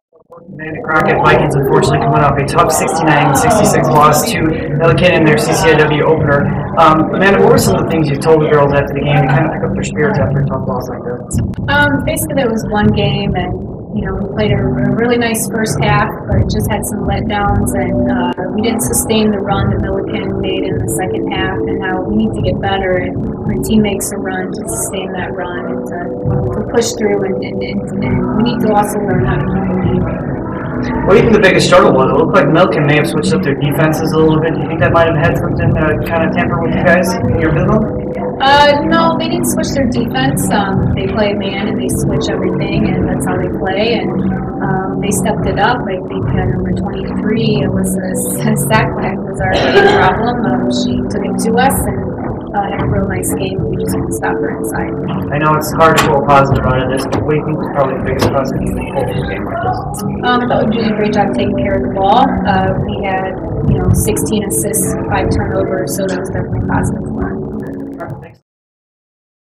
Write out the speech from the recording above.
The Crockett Vikings unfortunately coming off a tough 69-66 loss to Millikin in their CCIW opener. Amanda, what were some of the things you told the girls after the game to kind of pick up their spirits after a tough loss like this? Basically, it was one game, and we played a really nice first half, but just had some letdowns, and we didn't sustain the run that Millikin made in the second half. And now we need to get better, and when a team makes a run, to sustain that run and to push through, and we need to also learn how to keep the lead. What do you think the biggest struggle was? It looked like Millikin may have switched up their defenses a little bit. Do you think that might have had something to kind of tamper with you guys in your rhythm? No, they didn't switch their defense. They play man and they switch everything, and that's how they play. And they stepped it up. I think number 23, it was Sackback was our biggest problem. She took it to us and had a real nice game. We just couldn't stop her inside. I know it's hard to pull a positive out of this, but what do you think was probably the biggest positive you pulled from a game like this? I thought we did a great job taking care of the ball. We had 16 assists, 5 turnovers, so that was definitely positive for us. Thanks.